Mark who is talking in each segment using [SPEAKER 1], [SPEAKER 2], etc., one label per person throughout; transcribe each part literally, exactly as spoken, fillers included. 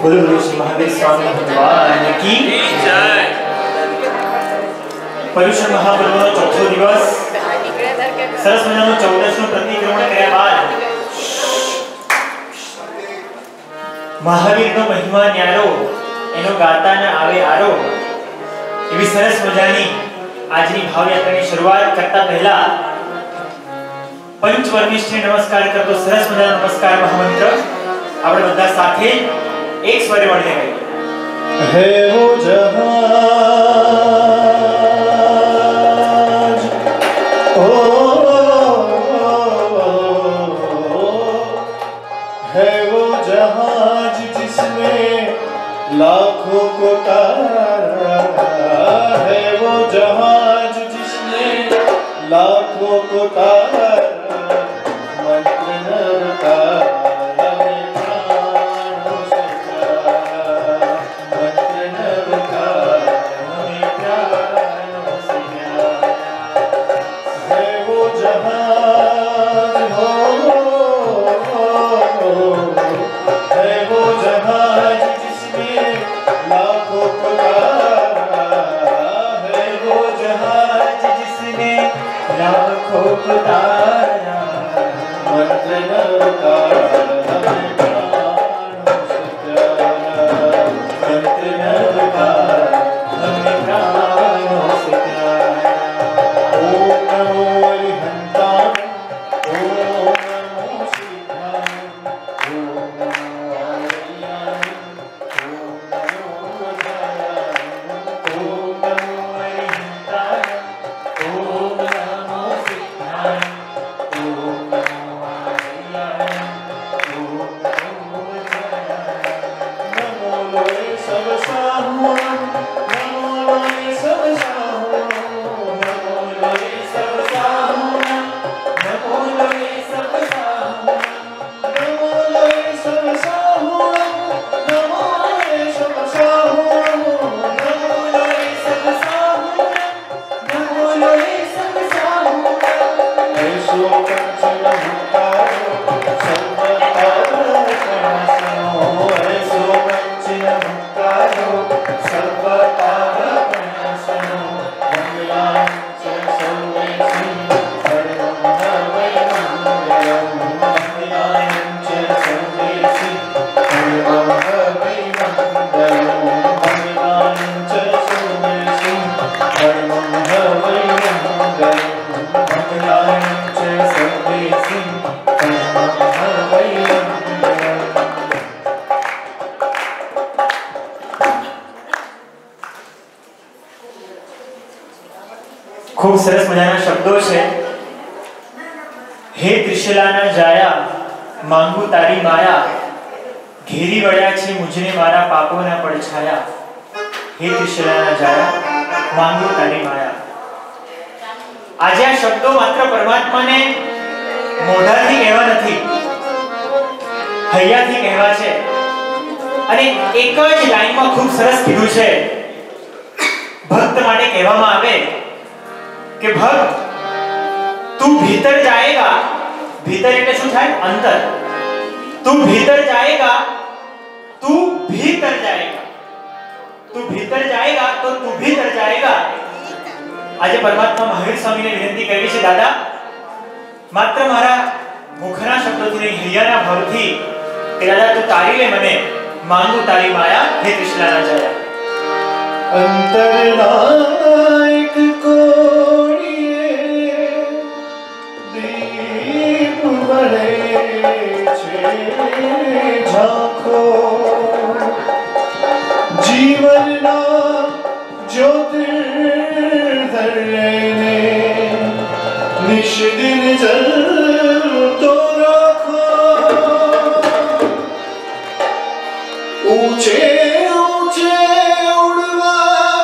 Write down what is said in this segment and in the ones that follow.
[SPEAKER 1] बोलो बोलो श्री महावीर स्वामी भगवान की जय। पवित्र महापर्वનો ચોથો દિવસ સરસ મજાનો ચૌદસનું પ્રતિક્રમણ કર્યા બાદ મહાવીરનો મહિમા ન્યારો એનો ગાતા ન આવે આરો એવી સરસ મજાની આજની ભાવયાત્રાની શરૂઆત કરતા પહેલા पंचवर्णिष्ठ नमस्कार करतो सरस मजानो नमस्कार महामंत्र આપણે બધા સાથે એક સ્વરે મળીને ગાઈએ। હે વો જહાજ ઓ है वो जहाज जिसने लाखों को तारा है वो जहाज जिसने लाखों को तारा खूब सरस मजाना शब्दों से हे त्रिशलाना जाया मांगू तारी माया घेरी वळ्या छे मुझने मारा पापोना પડછાયા हे त्रिशलाना जाया मांगू तारी माया। आज आ शब्दों मात्र परमात्मा ने मोढाथी कहेवा નથી હૈયાથી કહેવા છે અને એક જ લાઈનમાં ખૂબ સરસ કીધું છે ભક્ત માટે કહેવામાં આવે कि भक्त तू भीतर जाएगा भीतर એટલે શું થાય अंदर तू भीतर जाएगा तू भीतर जाएगा तू भीतर जाएगा तो तू भीतर जाएगा। આજે પરમાત્મા મહાવીર સ્વામીને વિનંતી કરી છે દાદા માત્ર મારા મુખના શબ્દોથી નહીં હૈયાના ભાવથી કે દાદા તું તારી લે મને માંગુ તારી માયા હે કૃષ્ણના જયા। अंतरनायक को झांको जीवन ना ज्योतिर्धरने निश दिन जल तो रखो ऊंचे ऊंचे उड़वा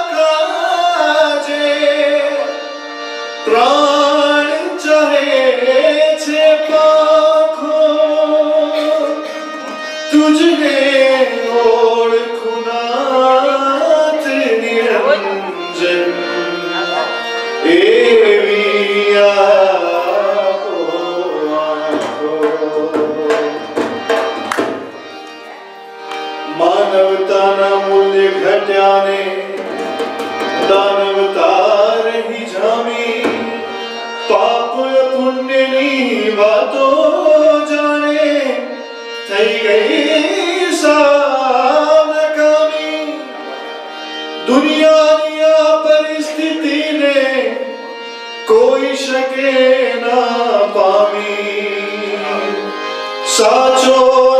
[SPEAKER 1] काजे प्राण चाहे छे पाखो तुझे ओळखुना निरंजन एवी आपो आखो
[SPEAKER 2] માનવતાના મૂલ્ય ઘટ્યાને દાનવતા રહી જામી પાપ પુણ્યની વાતો જાણે થઈ ગઈ સાવ નકામી દુનિયાની આ પરિસ્થિતિને કોઈ શકે ના પામી સાચો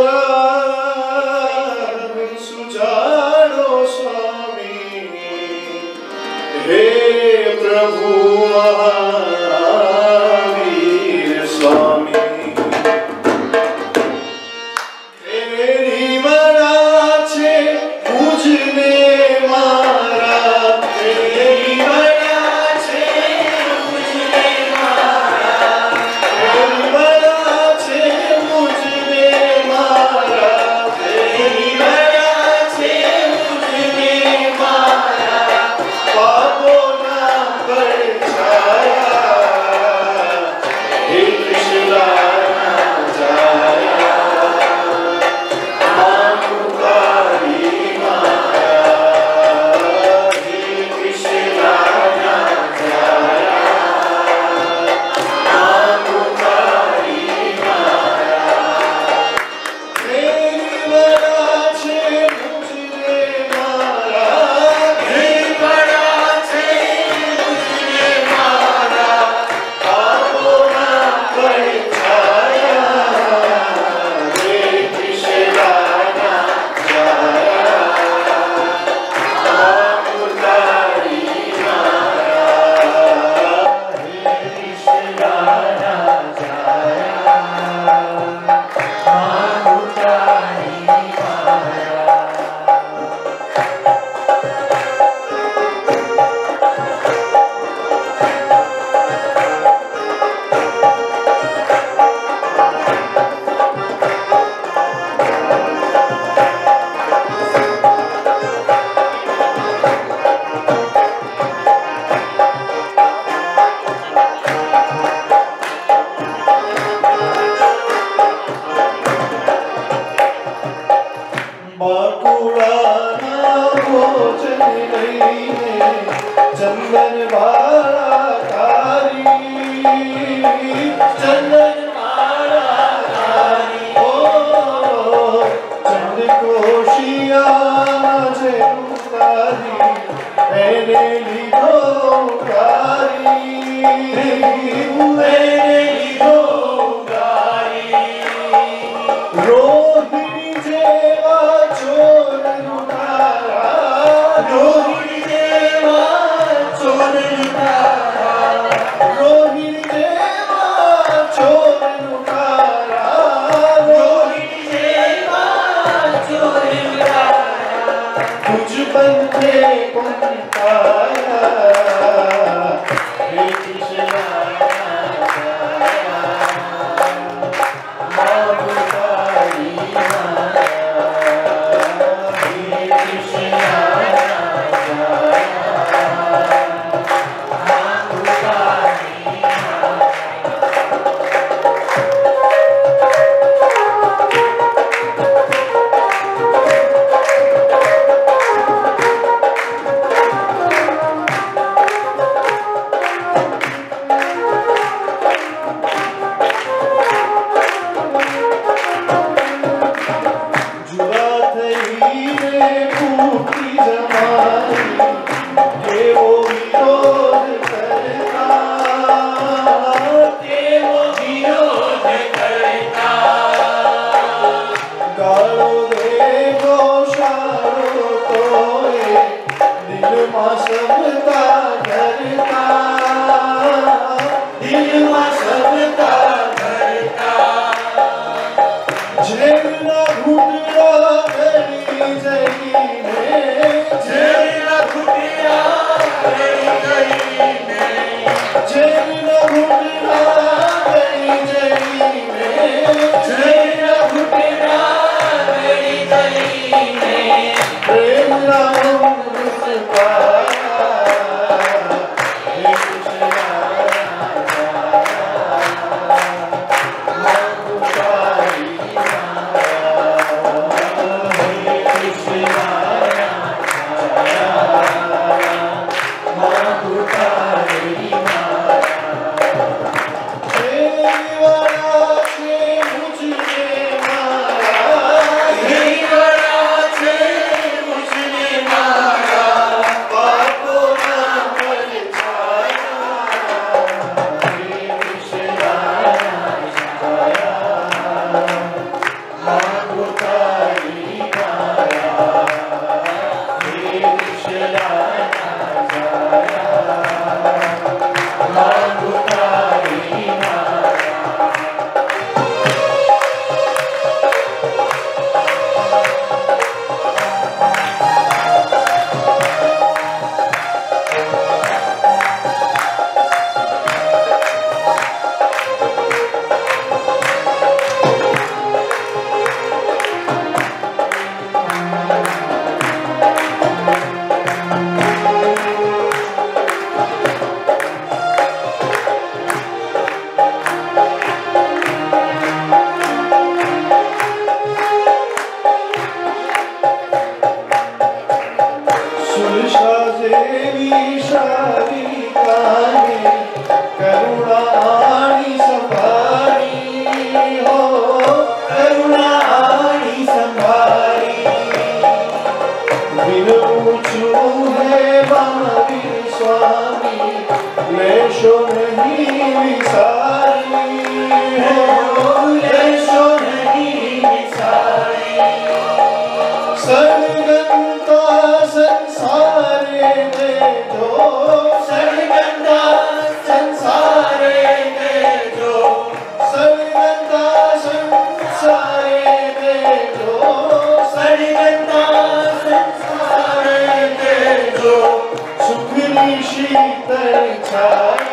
[SPEAKER 2] સુજાડો સ્વામી હે પ્રભુ મહાવીર સ્વામી તેરી વડા છે મુજને મારા તેરી વડા છે મુજને મારા તેરી વડા છે મુજને મારા તેરી વડા છે મુજને મારા પાપોના પડછાયા હે કૃષ્ણ तुलसा देवी शारिकाने करुणाणी संभारी हो करुणाणी संभारी विनूचू है महावीर स्वामी लेशो नहीं विसारी हो लेशो नहीं विसारी सर्वगंता संसारे में जो सर्वगंता संसारे में जो सर्वगंता संसारे में जो सर्वगंता संसारे में जो सुखनी शीतल छाया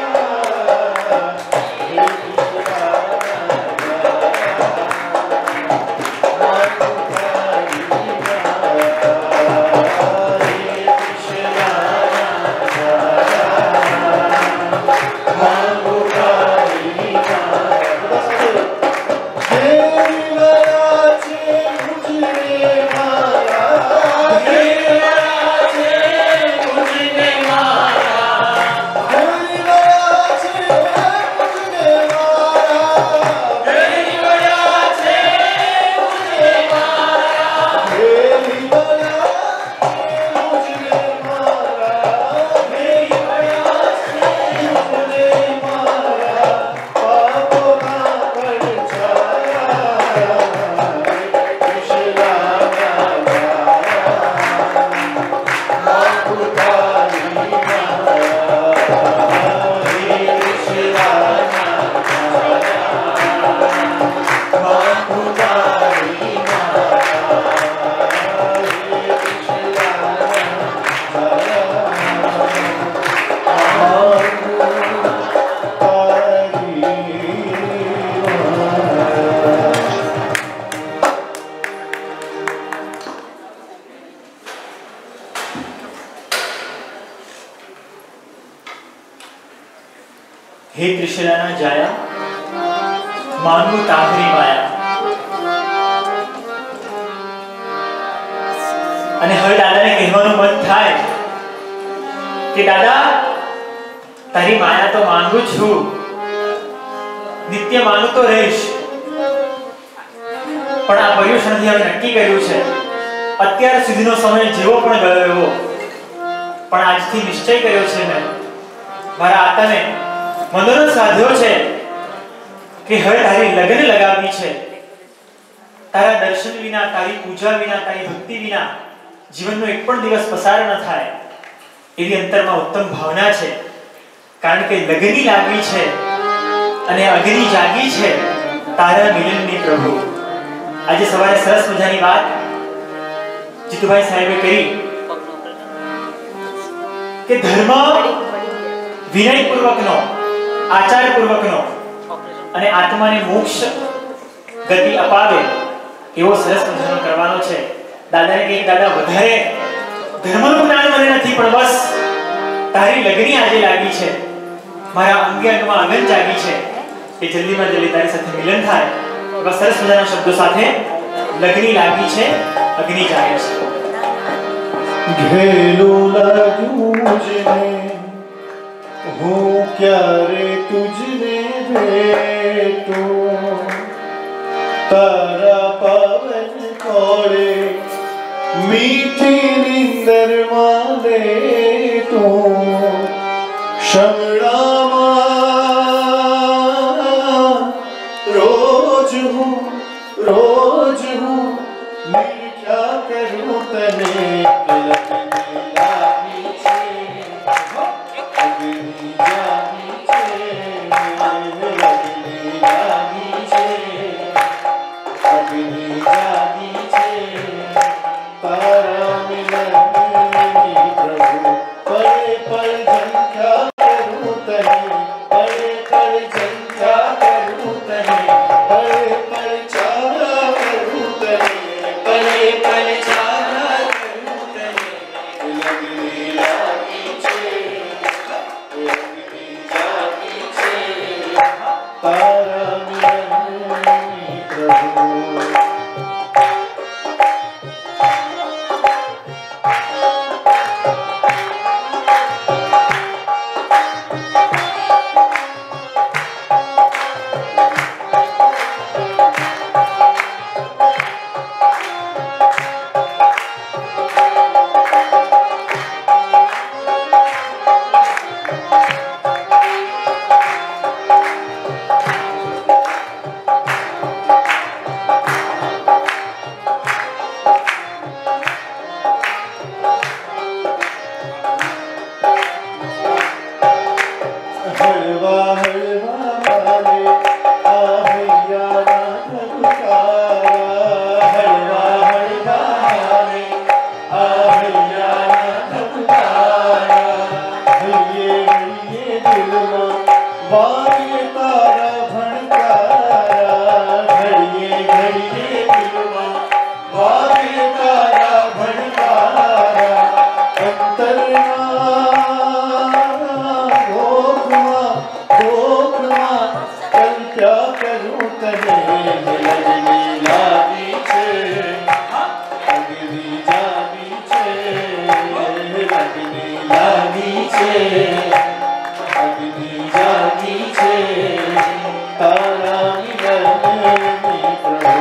[SPEAKER 1] हे त्रिशलाना जाया मानव તાહરી માયા અને હવે દાદાને કહેવાનું મન થાય કે દાદા તારી માયા તો માનવું છું નિત્ય માનું તો રહીશ પણ આ પર્યુષણથી હવે નક્કી કર્યું છે અત્યાર સુધીનો સમય જેવો પણ ગયો એવો પણ આજથી નિશ્ચય કર્યો છે મેં મારા આત્માને મનોરથ સાધ્યો છે કે હવે તારી લગ્ન લગાવવી છે તારા દર્શન વિના તારી પૂજા વિના તારી ભક્તિ વિના જીવનનો એક પણ દિવસ પસાર ન થાય એવી અંતરમાં ઉત્તમ ભાવના છે કારણ કે લગ્ની લાગવી છે અને અગ્નિ જાગી છે તારા મિલનની પ્રભુ આજે સવારે સરસ મજાની વાત જીતુભાઈ સાહેબે કરી કે ધર્મ વિનયપૂર્વકનો આચારપૂર્વકનો અને આત્માને મોક્ષ ગતિ અપાવે એવો સરસ મજાનો કરવાનો છે દાદાને કહે દાદા વધારે ધર્મનું જ્ઞાન મને નથી પણ બસ તારી લગ્ની આજે લાગી છે મારા અંગે અંગમાં અગન જાગી છે કે જલ્દીમાં જલ્દી તારી સાથે મિલન થાય એવા સરસ મજાના શબ્દો સાથે લગ્ની લાગી છે અગ્નિ જાગે છે
[SPEAKER 2] ઘેલું લાગ્યું મુझने હું ક્યારે તુજને ભેટું તારા પવન કોળે મીઠી નીંદર માં લેટું શમણામાં રોજ હું રોજ હું મિઠા કરું તને જાગી છે અગ્નિ જાગી છે તારા મિલનની પ્રભુ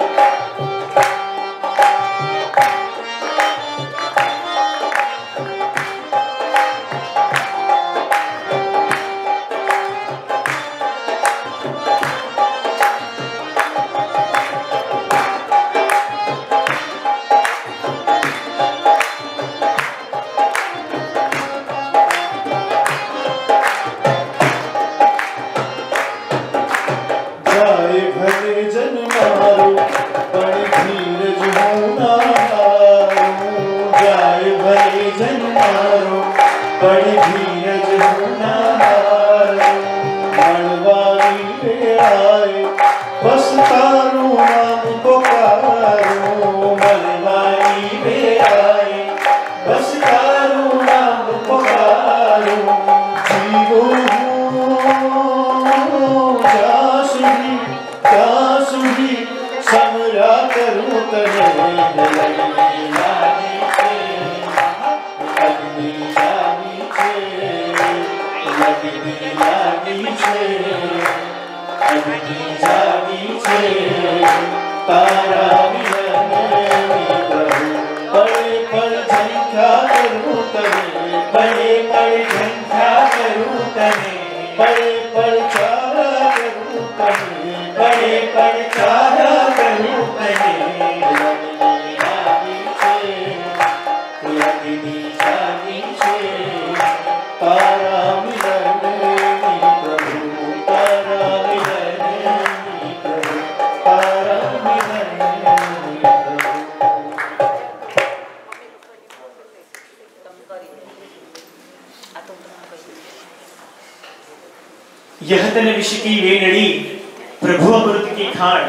[SPEAKER 1] यह तन विष की वे नड़ी प्रभु अमृत की खान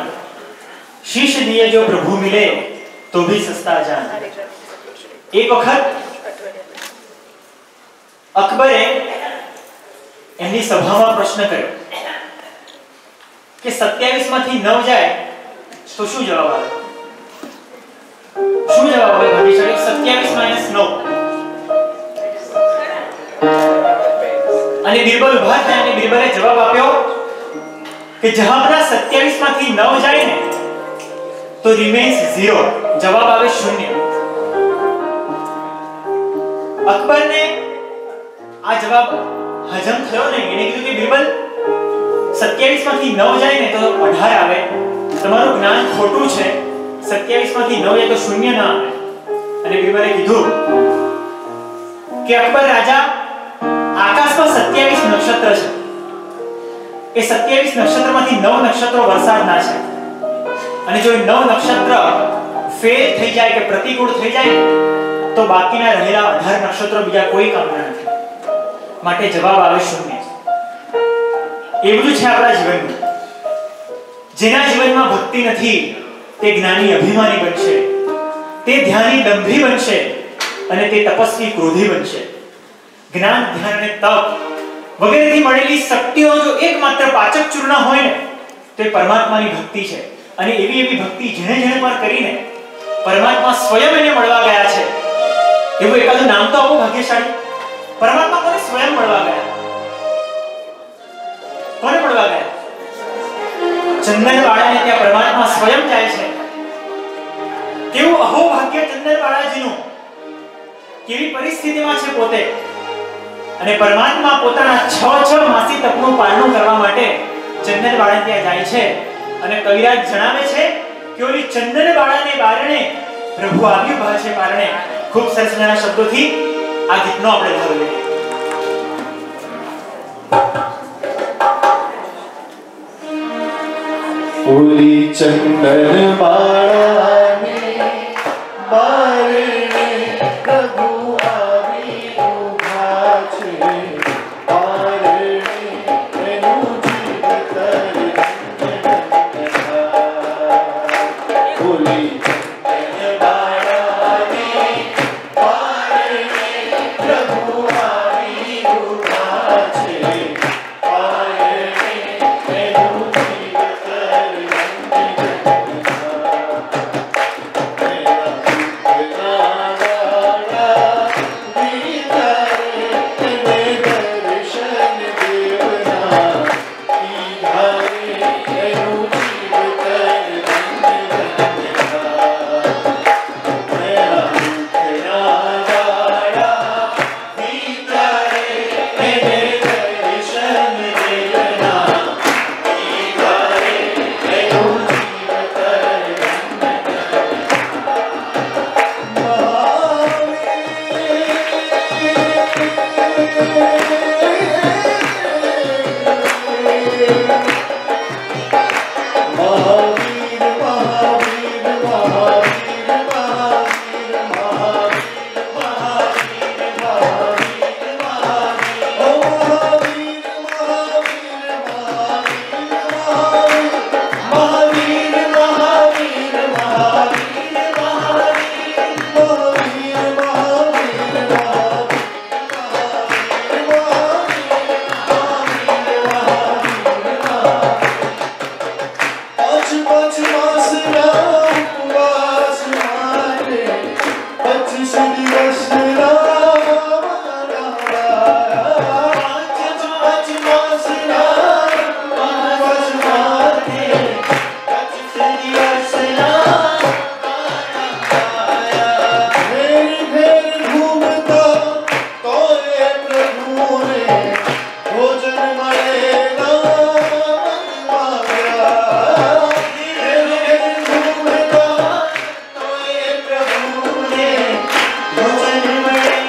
[SPEAKER 1] शीश दिए जो प्रभु मिले तो भी सस्ता जान। एक वक्त अकबरे एमनी सभाમાં પ્રશ્ન કર્યો કે સત્યાવીસ માંથી નવ જાય તો શું જવાબ આવે? શું જવાબ આવે ભાગ્યશાળી? સત્યાવીસ માઈનસ નવ અને બીરબલ ઉભા થયા અને બીરબલે જવાબ આપ્યો કે જવાબના સત્યાવીસ માંથી નવ જાય ને તો રિમેન્સ ઝીરો, જવાબ આવે શૂન્ય। અકબરને આ જવાબ હજમ થયો નહીં। એને કીધું કે બીરબલ સત્યાવીસ માંથી નવ જાય ને તો અઢાર આવે, તમારું જ્ઞાન ખોટું છે। સત્યાવીસ માંથી નવ જાય તો શૂન્ય ના આવે। અને બીરબલે કીધું કે અકબર રાજા આકાશમાં સત્યાવીસ નક્ષત્ર છે, એ સત્યાવીસ નક્ષત્રમાંથી નવ નક્ષત્રો વરસાદના છે અને જો નવ નક્ષત્ર ફેલ થઈ જાય કે પ્રતિકૂળ થઈ જાય તો બાકીના રહેલા અઢાર નક્ષત્રો બીજા કોઈ કામના નથી, માટે જવાબ આવે શૂન્ય। એવું જ છે આપણા જીવનમાં। જેના જીવનમાં ભક્તિ નથી તે જ્ઞાની અભિમાની બનશે, તે ધ્યાની દંભી બનશે અને તે તપસ્વી ક્રોધી બનશે। જ્ઞાન ધ્યાન અને તપ વગેરેથી મળેલી શક્તિઓ જો એકમાત્ર પાચક ચૂર્ણ હોય ને તો એ પરમાત્માની ભક્તિ છે। અને એવી એવી ભક્તિ જેણે જેણે પર કરીને પરમાત્મા સ્વયં એને મળવા ગયા છે એવું એકાદું નામ તો આપો ભાગ્યશાળી। પરમાત્મા કોને સ્વયં મળવા ગયા? કોને મળવા ગયા? ચંદનવાળાને ત્યાં પરમાત્મા સ્વયં જાય છે। કેવું અહોભાગ્ય ચંદનવાળાજીનું, કેવી પરિસ્થિતિમાં છે પોતે, અને પરમાત્મા પોતાના છ છ માસી તપનું પાલન કરવા માટે ચંદનવાળા ત્યાં જાય છે। અને કવિરાજ જણાવે છે કે ઓલી ચંદનવાળાને બારણે પ્રભુ આવ્યું ભાષે બારણે। ખૂબ સરસ મજાના શબ્દોથી આ ગીતનો આપણે ભાવ લઈએ।
[SPEAKER 2] ઓલી ચંદનવાળાને બારણે પ્રભુ આવી ઉભા છે, બારણે એનું જીવતર ઓલી ચંદનવાળાને બારણે પ્રભુ આવી ઉભા છે, બારણે એનું જીવતર મેરા दिवस राम पाँच पाँच मास राम वनवास मारे पच्चीस दिवस राम फेर फेर घूमता तो ये प्रभु ने भोजन मरेगा मांगा फेर फेर घूमता तो ये प्रभु ने भोजन मरेगा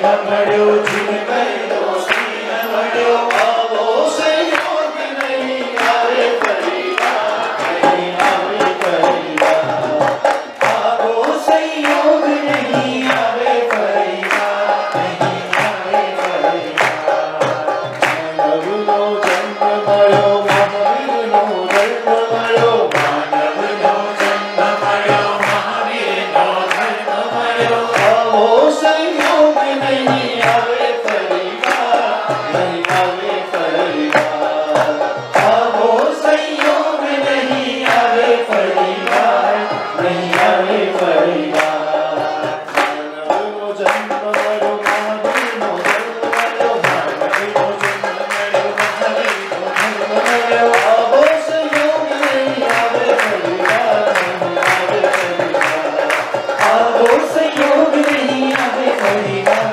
[SPEAKER 2] મળ્યો જીવ કઈનો સ્નેહ મળ્યો આવો સંયોગ નહીં આવે પરિવાર નહીં આવે પરિવાર આવો સંયોગ નહીં આવે પરિવાર નહીં આવે પરિવાર માનવનો જન્મ મળ્યો મહાવીરનો જન્મ મળ્યો માનવનો જન્મ મળ્યો મહાવીરનો જન્મ મળ્યો આવો સંયોગ નહીં આવે પરિવાર નહીં આવે પરિવાર આવો સંયોગ નહીં આવે પરિવાર નહીં આવે પરિવાર માનવનો જન્મ મળ્યો મહાવીરનો જન્મ મળ્યો માનવનો જન્મ મળ્યો મહાવીરનો જન્મ મળ્યો આવો સંયોગ નહીં આવે પરિવાર નહીં આવે પરિવાર આવો સંયોગ નહીં આવે પરિવાર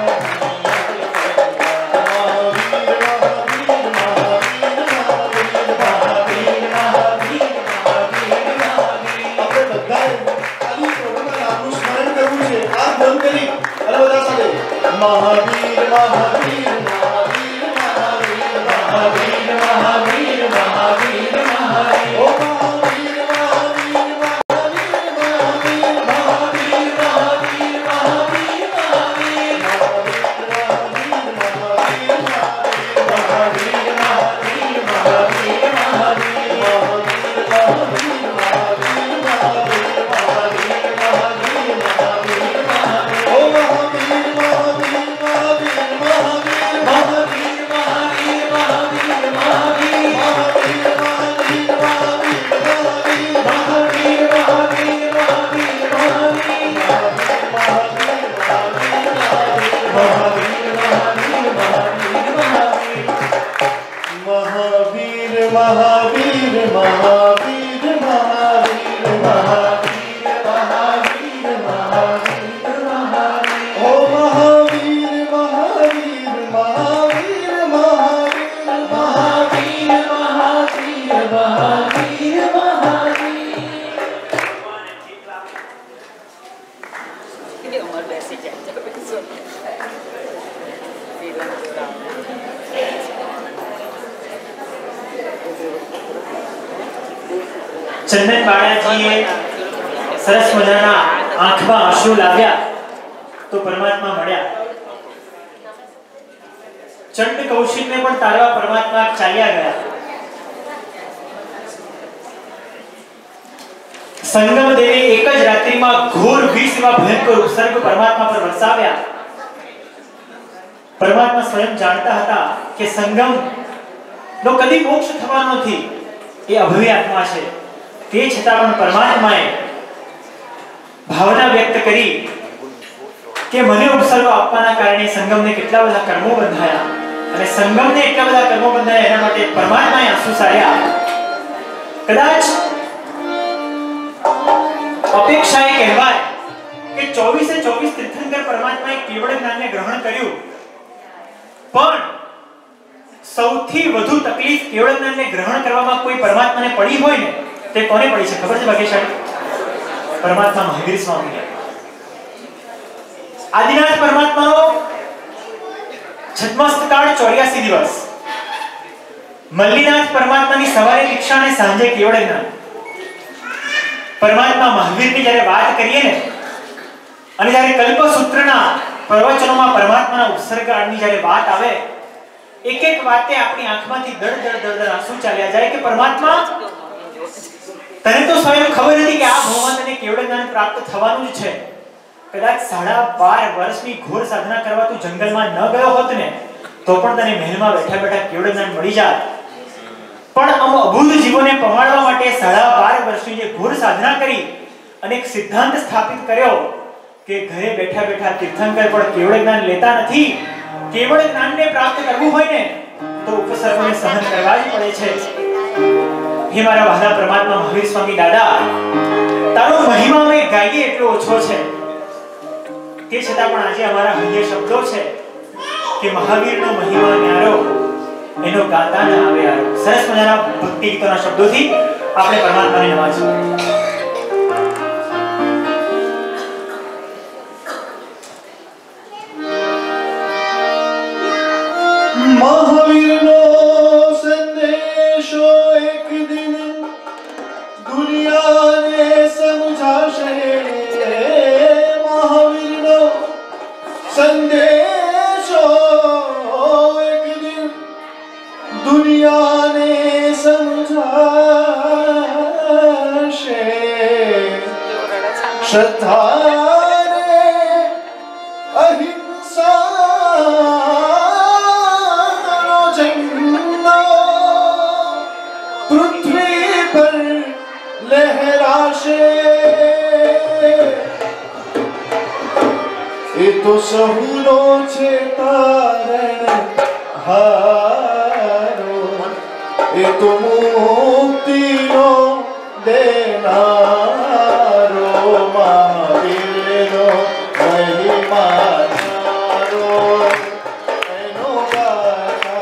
[SPEAKER 2] મહાવીર મહાવીર મહાવીર મહાવીર મહાવીર મહાવીર મહાવીર મહાવીર ઓ મહાવીર મહાવીર મહાવીર મહાવીર મહાવીર મહાવીર મહાવીર મહાવીર મહાવીર મહાવીર મહાવીર મહાવીર મહાવીર મહાવીર મહાવીર ઓ Mahavir Mahavir Mahavir Mahavir Mahavir Mahavir Mahavir Mahavir
[SPEAKER 3] Ini umur basic ya, jangan besok. Bilang kurang.
[SPEAKER 1] ચંદન બાળાજીએ સરસ મજાના આંખમાં આંસુ લાવ્યા તો પરમાત્મા મળ્યા. ચંડ કૌશિકને પણ તારવા પરમાત્મા ચાલ્યા ગયા. સંગમ દેવી એક જ રાત્રિમાં ઘોર વિષ એવા ભયંકર ઉપસર્ગ પરમાત્મા પર વરસાવ્યા. પરમાત્મા સ્વયં જાણતા હતા કે સંગમ નો કદી મોક્ષ થવાનો નથી, એ અભવી આત્મા છે. તે છતાં પણ પરમાત્માએ ભાવના વ્યક્ત કરી કે મને ઉપસર્ગ આપવાના કારણે સંગમને કેટલા બધા કર્મો બંધાયા અને સંગમને એટલા બધા કર્મો બંધાયા એના માટે પરમાત્માએ આંસુ સાર્યા. કદાચ અપેક્ષાએ કહેવાય કે ચોવીસે ચોવીસ તીર્થંકર પરમાત્માએ કેવળ જ્ઞાનને ગ્રહણ કર્યું, પણ સૌથી વધુ તકલીફ કેવળ જ્ઞાનને ગ્રહણ કરવામાં કોઈ પરમાત્માને પડી હોય ને તે કોને પડી છે ખબર છે ભાગ્યશાળી? પરમાત્મા મહાવીર સ્વામીને. આદિનાથ પરમાત્માનો છદ્મસ્તકાળ ચોર્યાસી દિવસ, મલ્લીનાથ પરમાત્માની સવારે દીક્ષા અને સાંજે કેવળ જ્ઞાન. પરમાત્મા મહાવીરની જ્યારે વાત કરીએ ને અને જ્યારે કલ્પસૂત્રના પ્રવચનોમાં પરમાત્માના ઉપસર્ગની જ્યારે વાત આવે, એક એક વાતે આપણી આંખમાંથી દડ દડ દડ દડ આંસુ ચાલ્યા જાય કે પરમાત્મા તને તો સ્વયં ખબર હતી કે આ ભવમાં તને કેવળ જ્ઞાન પ્રાપ્ત થવાનું જ છે. કદાચ સાડા બાર વર્ષની ઘોર સાધના કરવા તું જંગલમાં ન ગયો હોત ને તો પણ તને મહેલમાં બેઠા બેઠા કેવળ જ્ઞાન મળી જાત. પણ આમ અભૂત જીવોને પમાડવા માટે સાડા બાર વર્ષની જે ઘોર સાધના કરી અને એક સિદ્ધાંત સ્થાપિત કર્યો કે ઘરે બેઠા બેઠા તીર્થંકર પણ કેવળ જ્ઞાન લેતા નથી. કેવળ જ્ઞાનને પ્રાપ્ત કરવું હોય ને તો ઉપસર્ગને સહન કરવા જ પડે છે. હે મારા વહાલા પરમાત્મા મહાવીર સ્વામી દાદા, તારો મહિમા અમે ગાઈએ એટલો ઓછો છે, તે છતાં પણ આજે અમારા હૈયે શબ્દો છે કે મહાવીરનો મહિમા ન્યારો એનો ગાતા ન આવે યારો. સરસ મજાના ભક્તિ ગીતોના શબ્દોથી આપણે પરમાત્માને નવાજીએ.
[SPEAKER 2] महावीर नो संदेशो एक दिन दुनिया ने समझा शे। महावीर नो संदेशो एक दिन दुनिया ने समझा शे। श्रद्धा ने अहिंसा पृथ्वी पर लहराशे। ये तो सहुलो छे तारण हारो, ये तो मुक्ति नो देनारो। महावीर नो महिमा न्यारो, एनो गाथा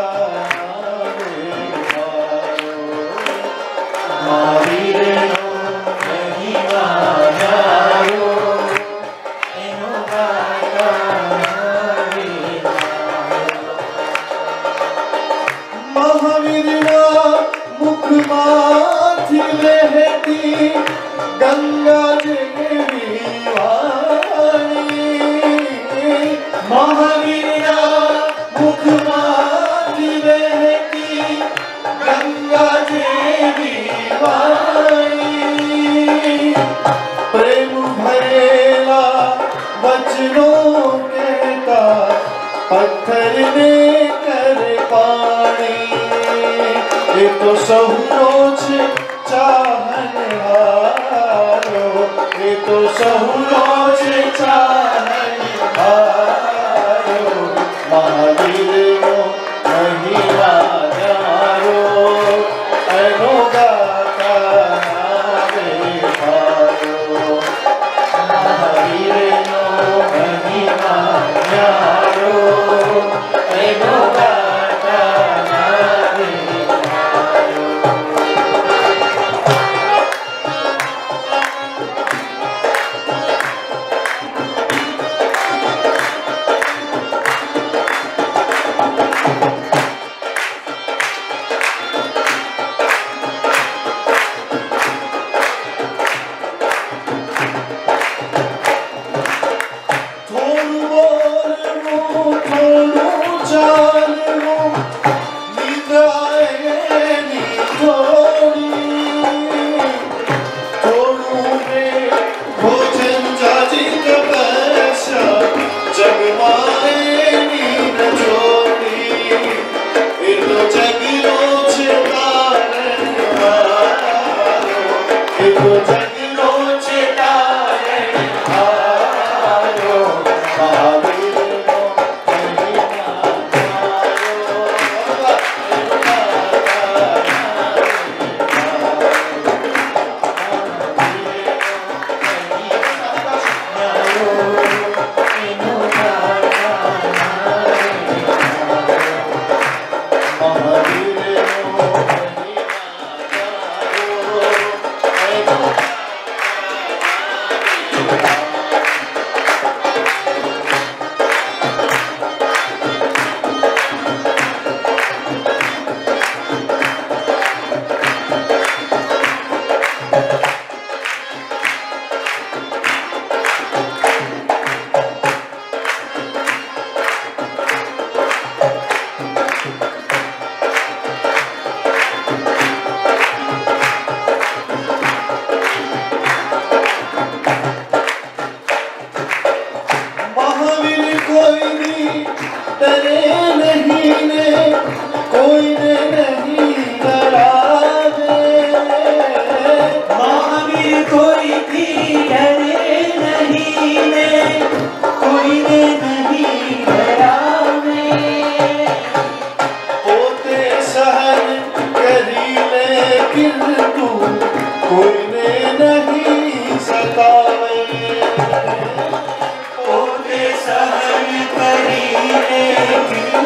[SPEAKER 2] देवारो। महावीर नो महिमा न्यारो, एनो गाथा देवारो। महावीर ना मुख माथी बहती गंगा जगवी वाणी। महावीर ना मुख माथी बहती गंगा जगवी वाणी। प्रेम भरेला वचनों कहता पत्थर ने कर पानी। ये तो सहुलो छे चाहन हारो, ये तो सहुलो छे चाहन हारो। महावीर नो महिमा न्यारो, एनो गाथा देवारो। महावीर नो महिमा न्यारो, एनो गाथा देवारो। थोड़ू बोलूं थोड़ू चालूं, निदाएनी थोड़ी। थोड़ू में भोजन जाजी तपस्या, जग माए नींद छोड़ी। ये तो जगलो छे तारण हारो, ये तो जगलो छे तारण हारो। महावीर नो महिमा न्यारो, एनो गाथा सहन करी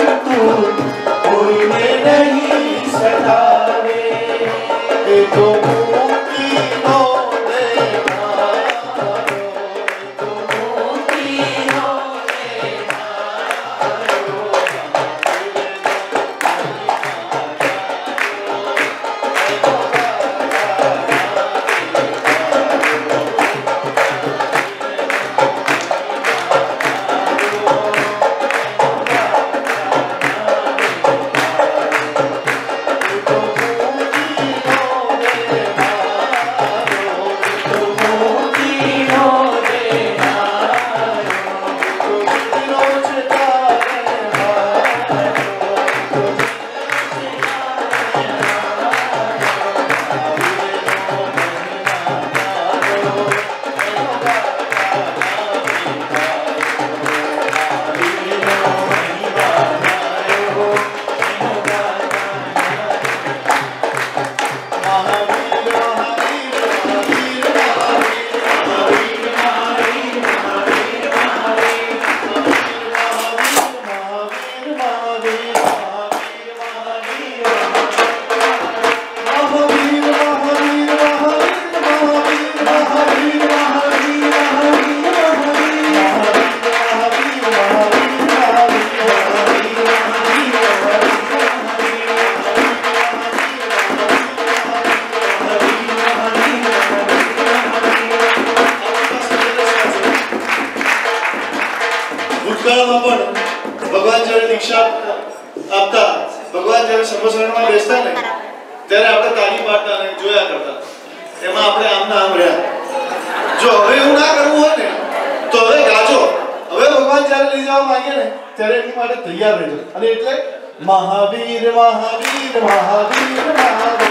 [SPEAKER 2] ભગવાન જ્યારે દીક્ષા આપતા, ભગવાન જ્યારે સર્વશરણમાં બેસતા ને ત્યારે આપણે તાળી પાડતા ને જોયા કરતા, એમાં આપણે આમના આમ રહ્યા. જો હવે એવું ના કરવું હોય ને તો હવે ગાજો. હવે ભગવાન જ્યારે લઈ જવા માંગે ને ત્યારે એની માટે તૈયાર રહેજો. અને એટલે મહાવીર મહાવીર મહાવીર મહાવીર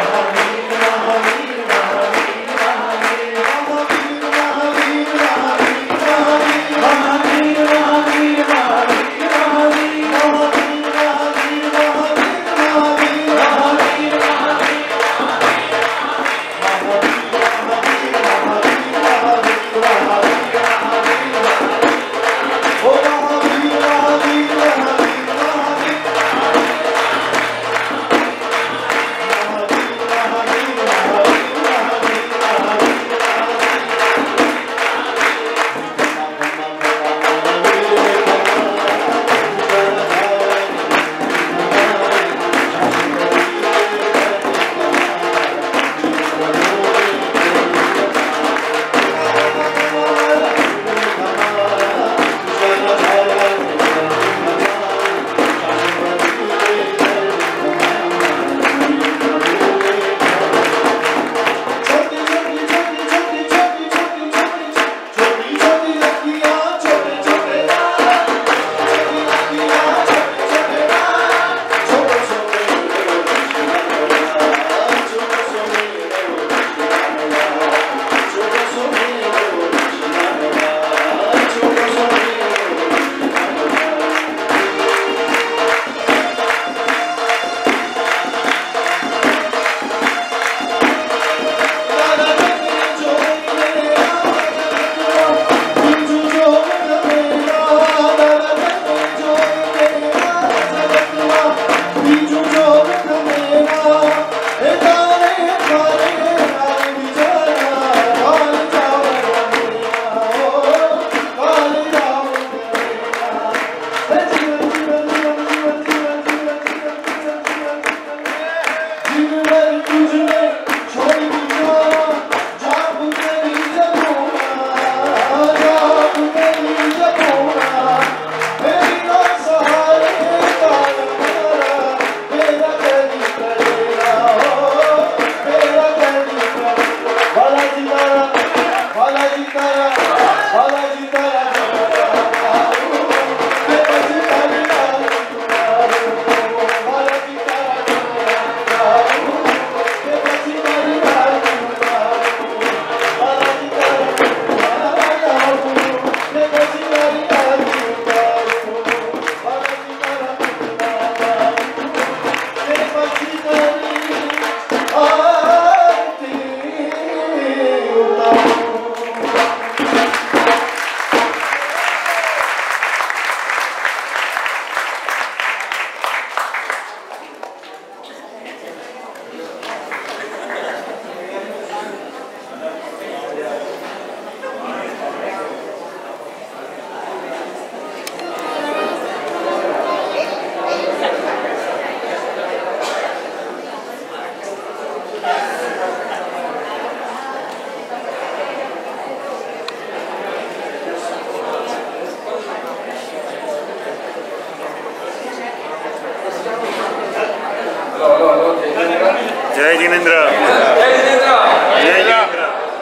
[SPEAKER 4] જય જિનેન્દ્ર.
[SPEAKER 5] જય જિનેન્દ્ર.
[SPEAKER 4] જય જિનેન્દ્ર.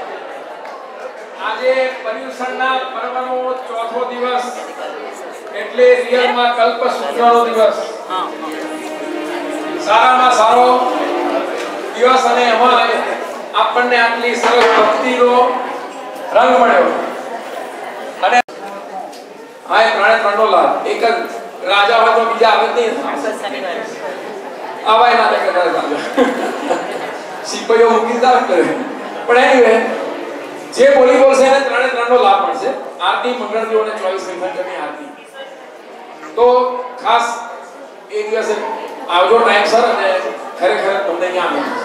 [SPEAKER 5] આજે પર્યુષણના પર્વનો ચોથો દિવસ એટલે રિયલમાં કલ્પસૂત્રનો દિવસ. સારામાં સારો દિવસ અને એમાં આપણને આટલી સરસ ભક્તિનો રંગ મળ્યો. અને આ ત્રણે ત્રણનો લાભ એક જ રાજા હોય તો બીજા આવે જ નહીં. આવાય ના કે રાજા સિપાહીઓ મૂકી દાવ કરે. પણ એનીવે જે બોલી બોલશે એને ત્રણે ત્રણનો લાભ મળશે. આરતી મંગળદેવ અને ચોવીસ શ્રીમંતની આરતી. તો ખાસ એ દિવસે આવજો ટાઈમસર અને ખરેખર તમને ત્યાં મળશે.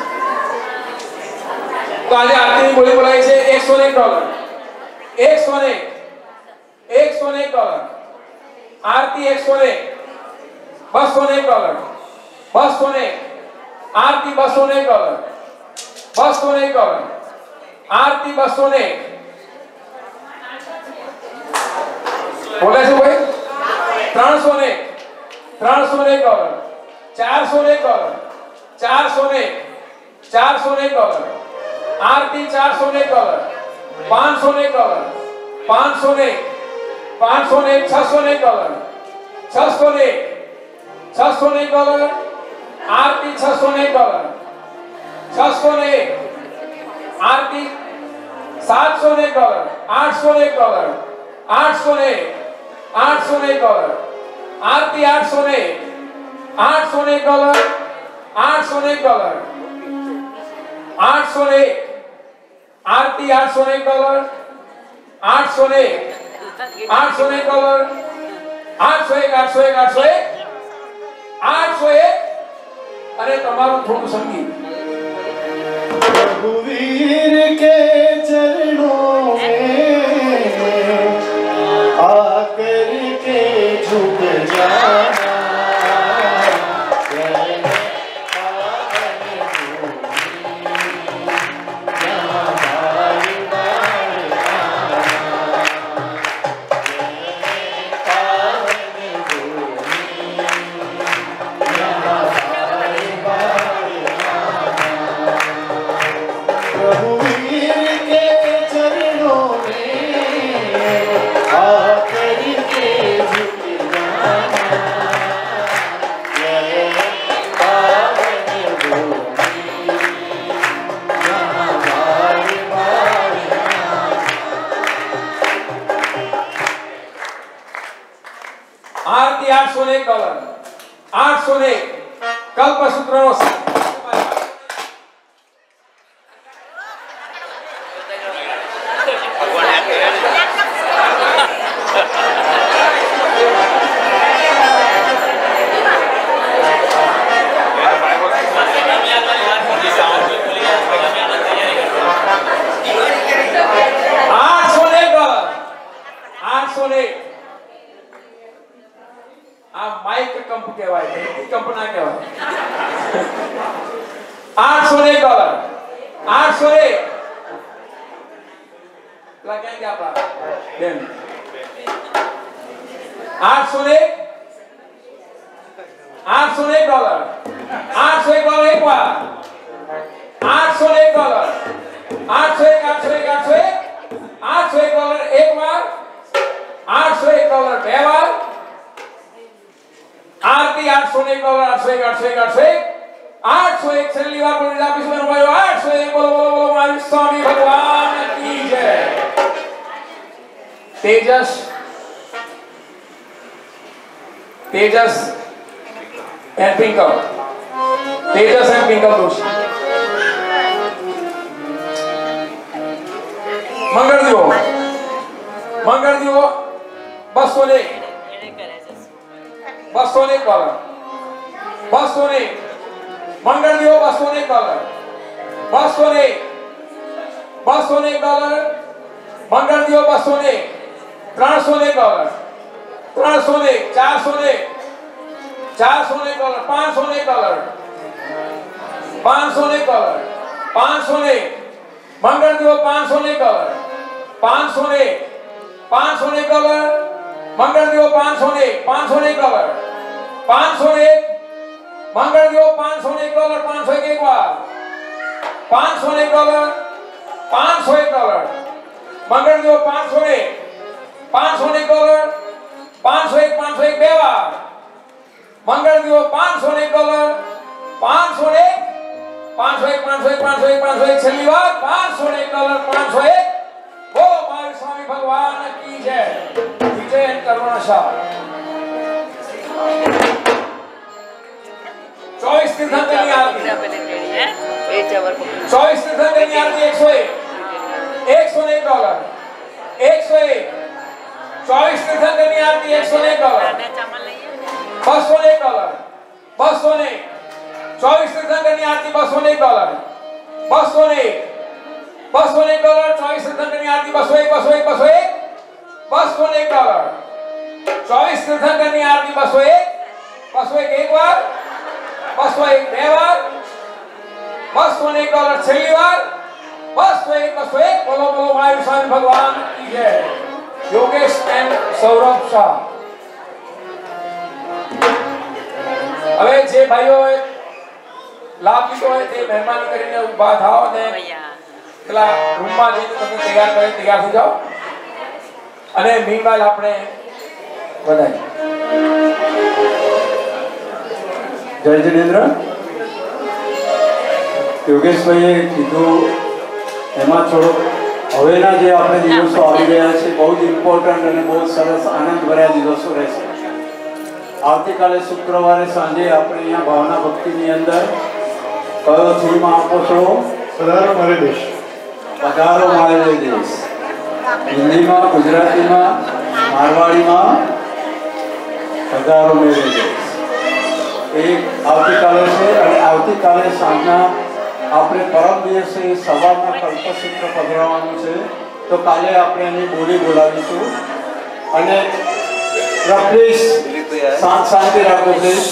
[SPEAKER 5] તો આજે આરતીની બોલી બોલાય છે એકસો એક ડોલર. એકસો એક એકસો એક ડોલર. આરતી એકસો એક. બસો એક ડોલર. બસો એક. આરતી બસો એક ડોલર. બસો એક ડોલર. આરતી બસો એક. બોલે છે ભાઈ? ત્રણસો ને ત્રણસો ને ડોલર, ચારસો ને ડોલર, ચારસો ને ચારસો ને ડોલર, આરતી ચારસો ને ડોલર, પાંચસો ને ડોલર, પાંચસો ને પાંચસો ને છસો ને ડોલર, છસો ને છસો ને ડોલર, આરતી છસો ને ડોલર, છસો ને આરતી સાતસો ને ડોલર, આઠસો ને ડોલર, આઠસો ને આઠસો ને ડોલર, આરતી આઠસો ને આઠસો ને ડોલર, આઠસો ને ડોલર, આઠસો ને આરતી આઠસો ને ડોલર, આઠસો ને આઠસો ને ડોલર, આઠસો એક આઠસો એક આઠસો એક આઠસો એક અને તમારું થોડું સંગીત।
[SPEAKER 2] रघुवीर के चरणों में आकर के झुक जाना,
[SPEAKER 5] આરતી આઠસો ને એક ડોલર, આઠસો ને કલ્પસૂત્રનો આઠસો ને ડોલર, આઠસો ને આ માઇક કંપ કહેવાય, કંપ ના કહેવાય। આઠસો ને ડોલર, આઠસો ને પેલા ક્યાં ગયા આપણા બેન, આઠસો ને આઠસો ને ડોલર, આઠસો એક ડોલર એક વાર, આઠસો ને ડોલર, આઠસો એક આઠસો એક આઠસો એક આઠસો એક ડોલર એક વાર, આઠસો એક ડોલર બે વાર, आरती आठसौ एक डॉलर, आठसौ एक आठसौ एक आठसौ एक आठसौ एक छेल्ली बार बोली जा पिछले रुपए आठसौ एक बोलो बोलो बोलो महावीर स्वामी भगवान की जय। तेजस तेजस एंड पिंकल, तेजस एंड पिंकल दोषी, मंगल दियो मंगल दियो बसो ने बसो ने डॉलर, बसो ने मंगल दियो बसो ने डॉलर, बसो ने बसो ने डॉलर, मंगल दियो बसो ने त्रणसो ने डॉलर, त्रणसो ने चारसो ने चारसो ने डॉलर, पांचसो ने डॉलर, पांचसो ने डॉलर, पांचसो ने मंगल दियो पांचसो ने डॉलर, पांचसो ने पांचसो ने डॉलर, मंगल दियो पांचसो ने पांचसो ने डॉलर, पांचसो ने मंगल दियो पांचसो ने डॉलर, पांचसो एक एक बार, पांचसो ने डॉलर, पांचसो एक डॉलर, मंगल दियो पांचसो ने पांचसो ने डॉलर, पांचसो एक पांचसो एक बे बार, मंगल दियो पांचसो ने डॉलर, पांचसो ने पांचसो एक पांचसो एक पांचसो एक पांचसो एक छेल्ली बार पांचसो ने डॉलर, पांचसो एक ओ महावीर स्वामी भगवान की जय। विजय करुणाशाह चौबीस तीर्थंकर की आरती, चौबीस तीर्थंकर की आरती एक सौ एक, एक सौ एक डॉलर, एक सौ एक, चौबीस तीर्थंकर की आरती एक सौ एक डॉलर, बसो एक डॉलर, बसो ने चौबीस तीर्थंकर की आरती बसो एक डॉलर, बसो ने बसो एक डॉलर, चौबीस तीर्थंकर की आरती बसो एक बसो एक बसो एक बसो एक डॉलर, चौबीस तीर्थंकर की आरती बसो एक बसो एक एक बार, बसो एक बे बार, बसो एक डॉलर छेल्ली बार, बसो एक बसो एक बोलो बोलो महावीर स्वामी भगवान की जय। योगेश एंड सौरभ शाह હવે જે ભાઈઓ લાભ લીધો હોય તે મહેરબાની કરીને ઊભા થાઓ અને પેલા રૂમમાં જઈને તમે તૈયાર કરી તૈયાર થઈ જાઓ અને મીનવાઇલ આપણે વધાય.
[SPEAKER 4] જય જિનેન્દ્ર. યોગેશભાઈએ કીધું એમાં થોડો હવેના જે આપણે દિવસો આવી રહ્યા છે બહુ જ ઇમ્પોર્ટન્ટ અને બહુ સરસ આનંદ ભર્યા દિવસો રહેશે. આવતીકાલે શુક્રવારે સાંજે આપણે અહીંયા ભાવના ભક્તિની અંદર કયો થીમ આપો છો?
[SPEAKER 2] પધારો મારે દેશ.
[SPEAKER 4] પધારો મારે દેશ. હિન્દીમાં, ગુજરાતીમાં, મારવાડીમાં પધારો મેરે દેશ એ આવતીકાલે છે. અને આવતીકાલે સાંજના આપણે પરમ દિવસે સવારના કલ્પસૂત્ર પધરાવવાનું છે. તો કાલે આપણે એની બોલી બોલાવીશું અને પ્લીઝ શાંત શાંતિ રાખો પ્લીઝ.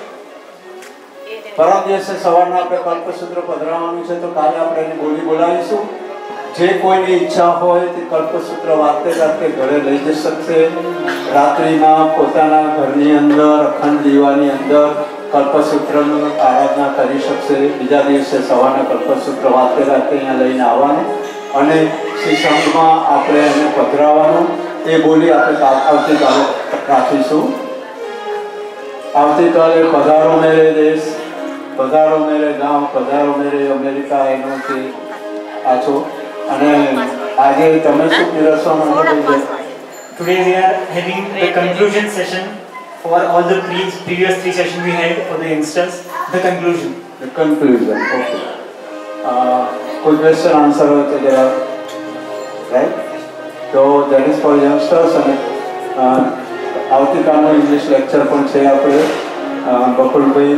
[SPEAKER 4] પરમ દિવસે સવારના આપણે કલ્પસૂત્ર પધરાવવાનું છે. તો કાલે આપણે એની બોલી બોલાવીશું. જે કોઈની ઈચ્છા હોય તે કલ્પસૂત્ર વાતે વાતે ઘરે લઈ જઈ શકશે. રાત્રિમાં પોતાના ઘરની અંદર અખંડ દીવાની અંદર કલ્પસૂત્રનું આરાધના કરી શકશે. બીજા દિવસે સવારના કલ્પસૂત્ર વાતે વાતે અહીંયા લઈને આવવાનું અને શ્રી સંઘમાં આપણે એને પધરાવવાનું. એ બોલી આપણે આવતીકાલે રાખીશું. આવતીકાલે પધારો મેરે દેશ, પધારો મેરે ગામ, પધારો મેરે અમેરિકા એનો છે આ છો. અને આજે તમે શું પીરસવા માંગો છો?
[SPEAKER 1] Today we are having the conclusion session for all the pre previous three sessions we had for the youngsters. The conclusion.
[SPEAKER 4] The conclusion. Okay. Uh, could question answer to the right? So that is for youngsters. અને આવતીકાલનો English lecture પણ છે આપણે બકુલભાઈ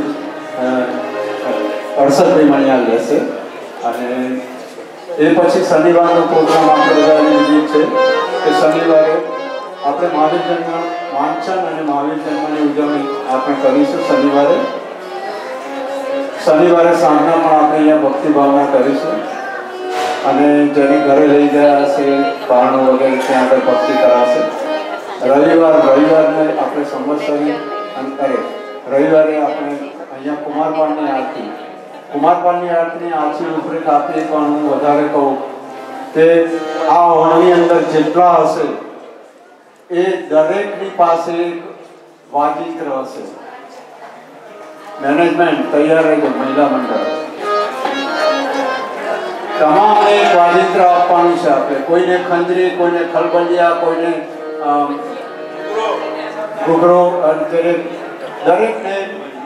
[SPEAKER 4] હર્ષદભાઈ મણિયાલ લેશે. અને એ પછી શનિવારનો programme આપણે બધાને લીધું છે કે શનિવારે આપણે મહાવીર જન્મ વાંચન અને મહાવીર જન્મની ઉજવણી આપણે કરીશું. શનિવારે શનિવારે સાંજના પણ આપણે અહીંયા ભક્તિ ભાવના કરીશું અને જેની ઘરે લઈ ગયા હશે બારણું વગેરે ત્યાં આગળ ભક્તિ કરાશે. રવિવાર રવિવારને આપણે સંવત્સરી અંતરે રવિવારે આપણે અહીંયા કુમારપાળની આરતી કુમારપાળની આરતીની આછી ઉપરેખ આપી પણ હું વધારે કહું કે આ હોળની અંદર જેટલા હશે એ દરેકની પાસે એક વાજિત્ર હશે. મેનેજમેન્ટ તૈયાર રહેજો. મહિલા મંડળ તમામને એક વાજિત્ર આપવાનું છે. આપણે કોઈને ખંજરી, કોઈને ખલબલિયા, કોઈને ઘૂઘરો, દરેકને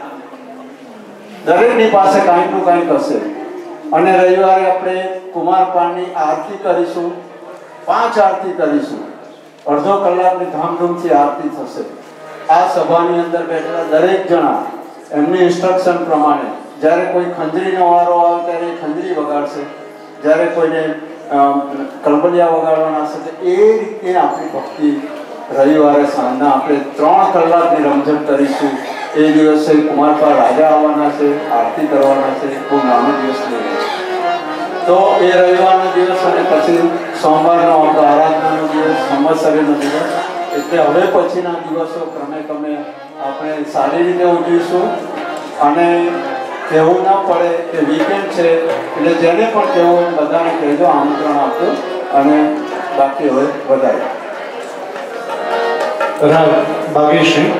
[SPEAKER 4] દરેકની પાસે કાંઈકનું કાંઈક હશે. અને રવિવારે આપણે કુમારપાળની આરતી કરીશું. પાંચ આરતી કરીશું. અડધો કલાકની ધામધૂમથી આરતી થશે. આ સભાની અંદર બેઠેલા દરેક જણા એમની ઇન્સ્ટ્રક્શન પ્રમાણે જ્યારે કોઈ ખંજરીનો વારો આવે ત્યારે ખંજરી વગાડશે, જ્યારે કોઈને કલબલિયા વગાડવાના હશે તો એ રીતે આપણી ભક્તિ રવિવારે સાંજના આપણે ત્રણ કલાકની રમઝટ કરીશું. એ દિવસે કુમારપાળ રાજા આવવાના છે, આરતી કરવાના છે. બહુ નાનો દિવસ નહીં. તો એ રવિવારનો દિવસ અને પછી સોમવારનો આપણો આરાધનાનો દિવસ, સંવત્સરીનો દિવસ. એટલે હવે પછીના દિવસો ક્રમે ક્રમે આપણે સારી રીતે ઉજવીશું. અને કહેવું ના પડે કે વીકેન્ડ છે એટલે જેને પણ કહેવું બધાને કહેજો, આમંત્રણ આપજો. અને બાકી હવે વધારે
[SPEAKER 2] રાગ ભાગ્યશ્રી.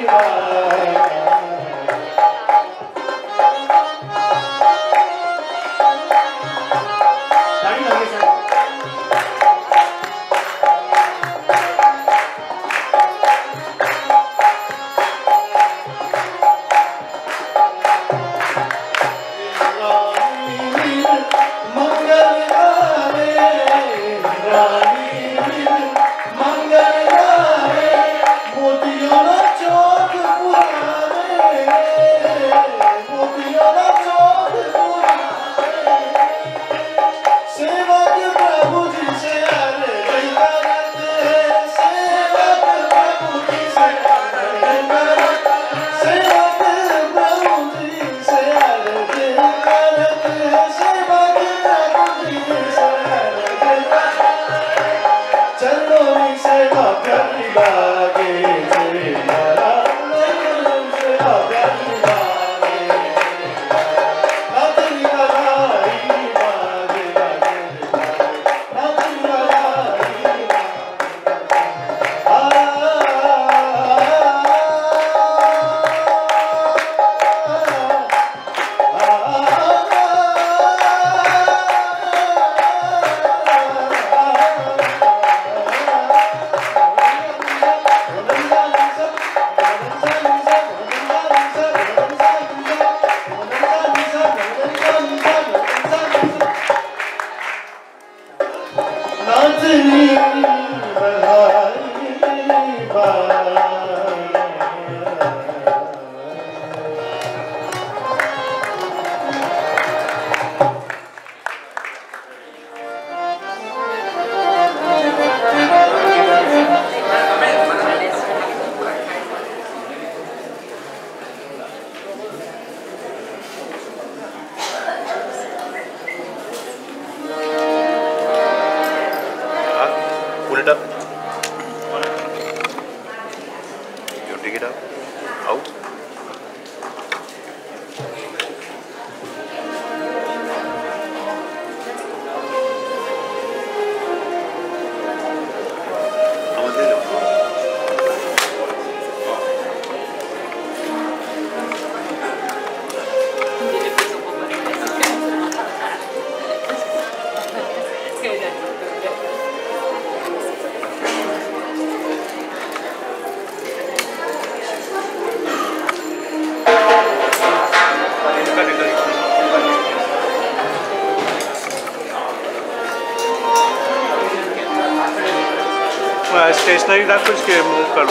[SPEAKER 6] स्टेशनरी का कुछ के मूव करूँ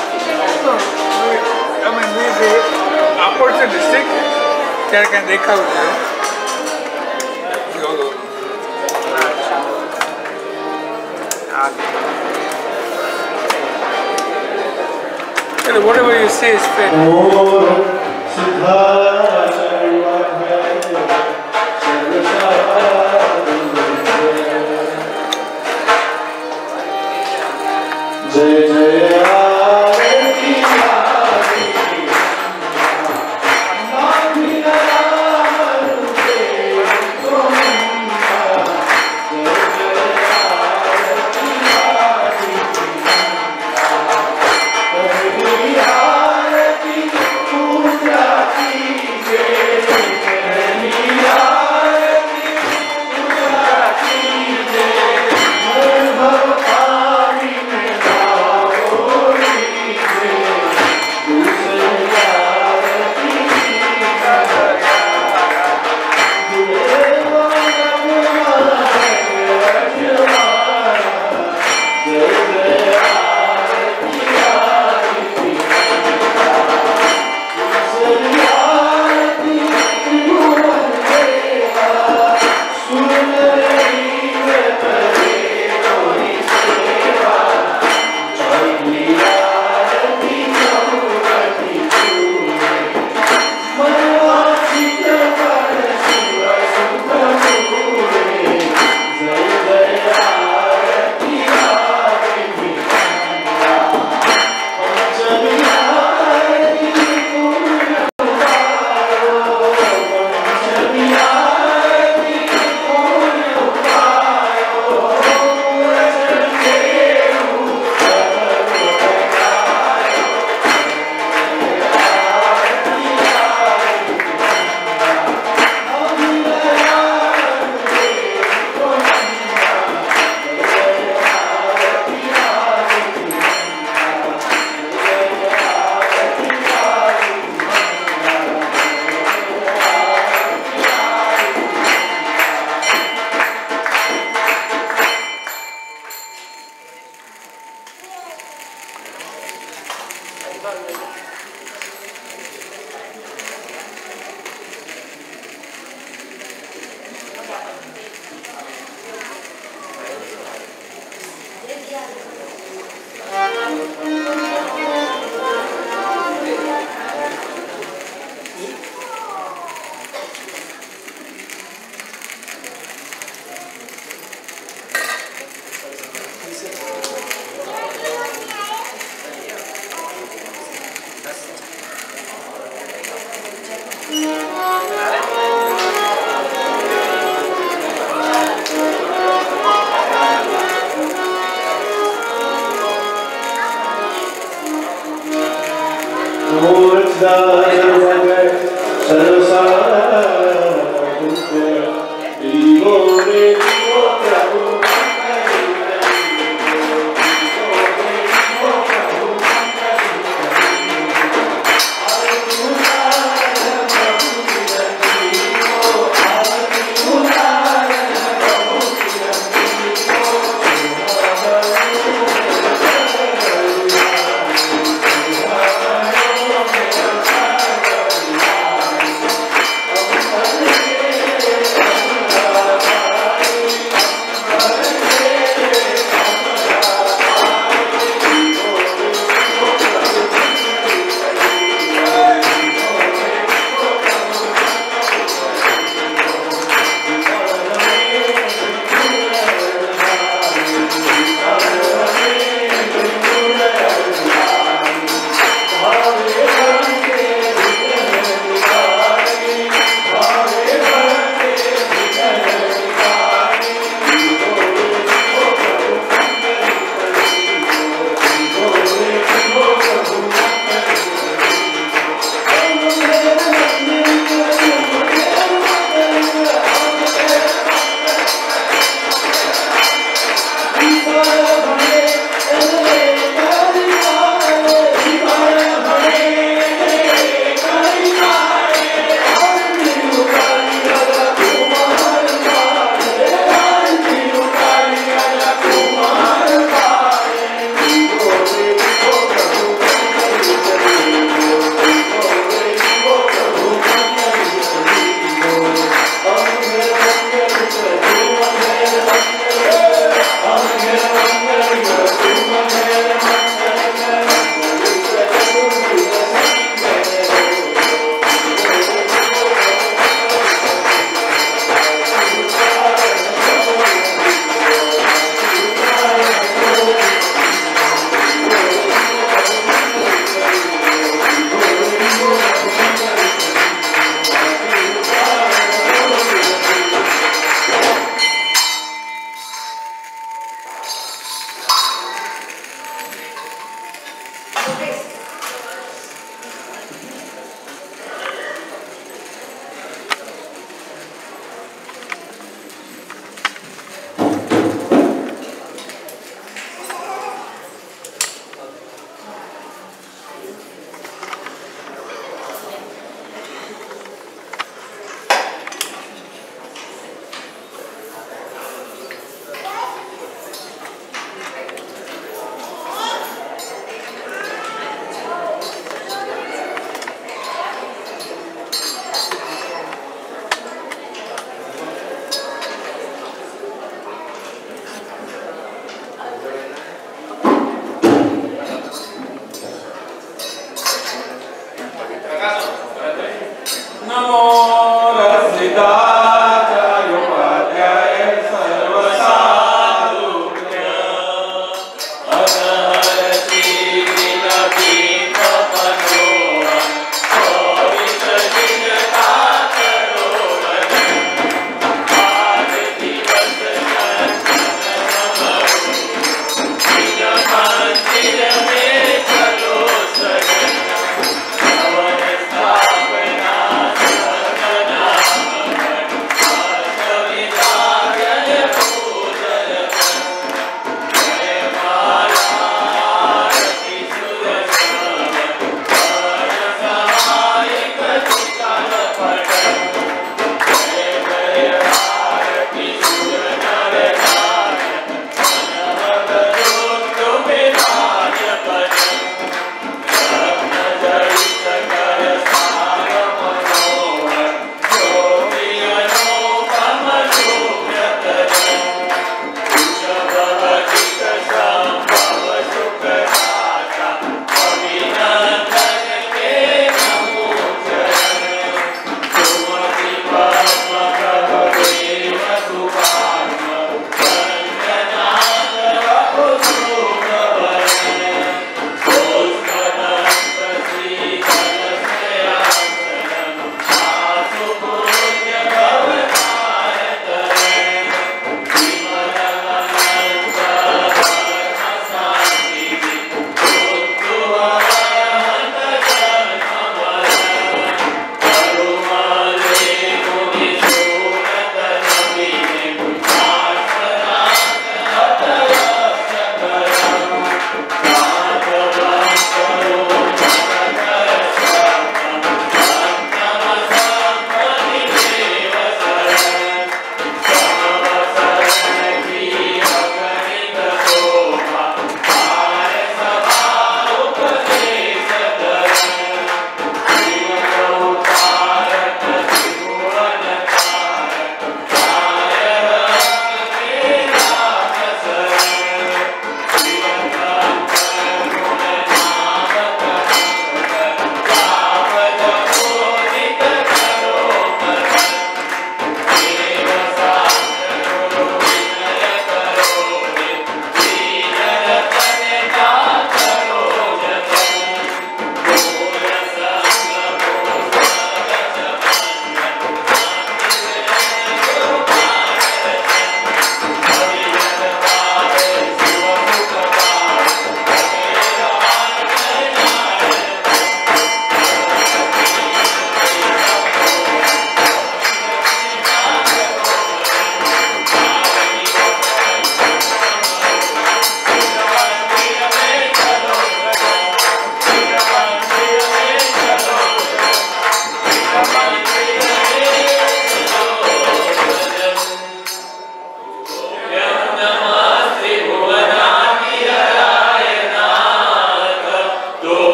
[SPEAKER 7] I mean, we the upwards in district, there can they cover there. Whatever you say is fair.
[SPEAKER 2] जय जय आरती आरती नाम बिना मरुते गोविंदा जय जय आरती आरती कभी आरती पूजा कीजिए
[SPEAKER 8] Hare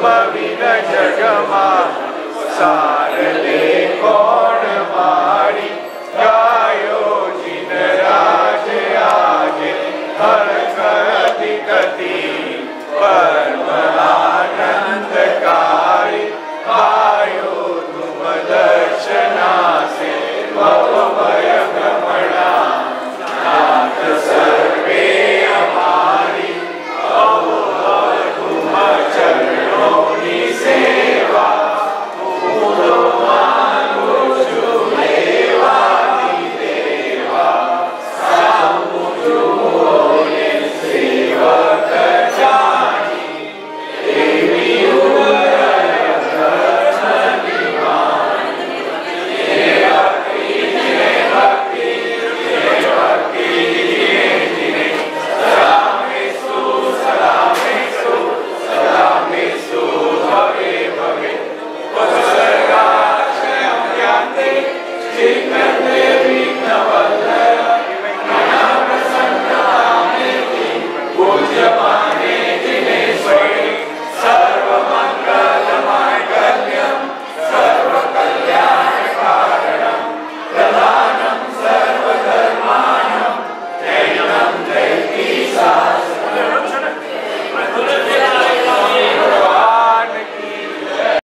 [SPEAKER 6] બવિન જગમાં સારલે કોણ પાડી ગાયો જીન રાજ આજે હર